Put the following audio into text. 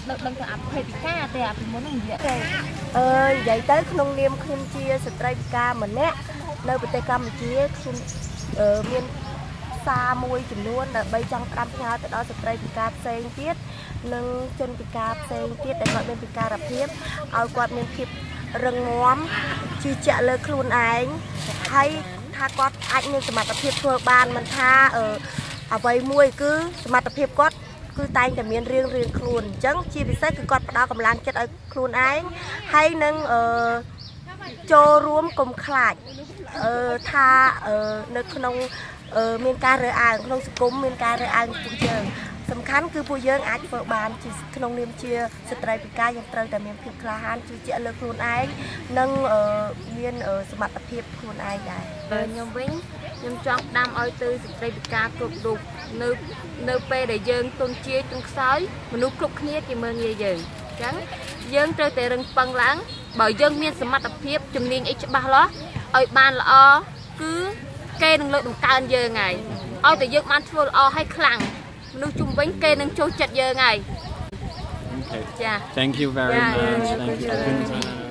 đợt đằng cả phải bị ca thì bị muốn làm gì vậy tới không niêm khuyên chia stray ca mình nè nơi bờ tây cam chia khuyên miền xa môi chừng luôn là bay trong đám nhau từ đó stray ca sen tiết nâng chân ca sen tiết để gọi bên ca đập tiếp ao quạt miền kịp rừng ngóm chi chạ lơ khuôn ánh hay tha quát anh nên mặt tập hiệp thừa bàn mình tha ở vây môi cứ mặt tập hiệp quát cứ tayแต่មានរៀងខ្លួនអញ្ចឹងជាពិសេសគឺគាត់ផ្ដល់កម្លាំងចិត្តឲ្យខ្លួនឯងហើយនឹងចូលរួមកុំខ្លាចថានៅក្នុងមានការរើអាងក្នុងសង្គមមានការរើអាងពួកយើងសំខាន់គឺពួកយើងអាចធ្វើបានជាក្នុងនាមជាស្ត្រីពិការយើងត្រូវតែមានភាពក្លាហានជឿជាក់លើខ្លួនឯងនិងមានសមត្ថភាពខ្លួនឯងដែរខ្ញុំវិញខ្ញុំចង់ដាំឲ្យទៅស្ត្រីពិការគ្រប់រូបនៅពេលដែលយើងទុនជាទុនខ្សោយមនុស្សគ្រប់គ្នាគេមើលងាយយើងអញ្ចឹងយើងត្រូវតែរឹងប៉ឹងឡើងបើយើងមានសមត្ថភាពជំនាញអីច្បាស់លាស់ឲ្យបានល្អគឺគេនឹងលើកតម្កើងយើងហើយឲ្យតែយើងបានធ្វើល្អឲ្យខ្លាំងមនុស្សជុំវិញគេនឹងចូលចិត្តយើងហើយចា Thank you very much. Thank you.